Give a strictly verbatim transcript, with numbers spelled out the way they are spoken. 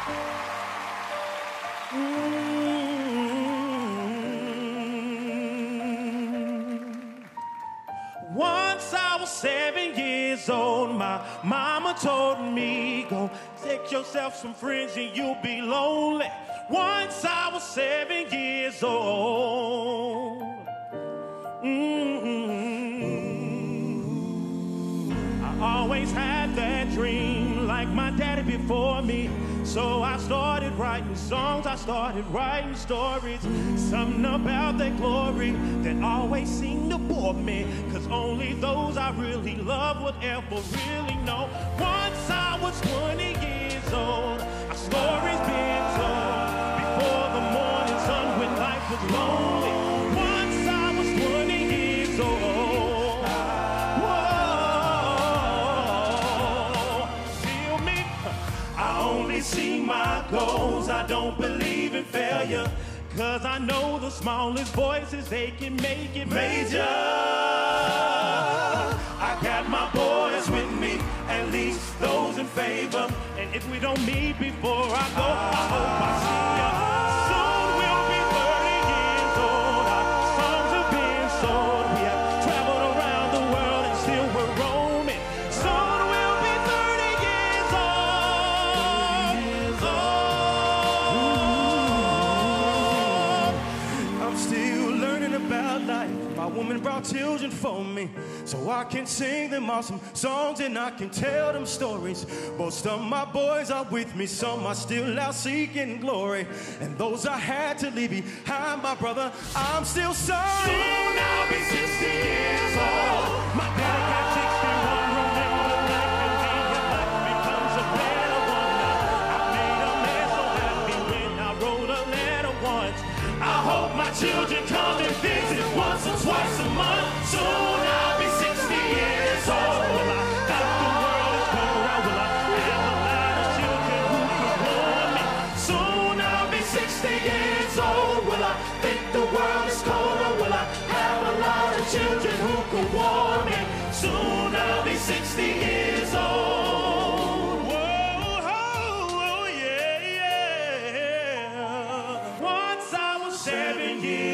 Once I was seven years old, my mama told me, go take yourself some friends and you'll be lonely. Once I was seven years old. Mm-hmm. I always had that dream like my daddy before me. So I started writing songs, I started writing stories. Something about that glory that always seemed to bore me, cause only those I really love would ever really know. Once I was twenty years old, our stories being told before the morning sun when life was lonely. Once I was twenty years old. See my goals, I don't believe in failure, cause I know the smallest voices, they can make it major. I got my boys with me, at least those in favor, and if we don't meet before I go, I hope I see ya. Soon we'll be thirty years old, our songs have been sold, we have traveled around the world and still we're roaming. Soon we'll be thirty years old. I'm still learning about life. My woman brought children for me, so I can sing them awesome songs and I can tell them stories. Most of my boys are with me, some are still out seeking glory, and those I had to leave behind, my brother, I'm still sorry. Soon I'll be sixty years old. My daddy got sixty-one. Remember life and being life becomes a better one. I made a man so happy when I wrote a letter once. I hope my children come and visit once or twice a month. Soon I'll be sixty years old. Will I think the world is going around? Will I have a lot of children who can warm me? Soon I'll be sixty years old. Will I think the world is cold, or will I have a lot of children who can warm me? Soon I'll be sixty years old. Whoa, oh, yeah, yeah. Once I was seven years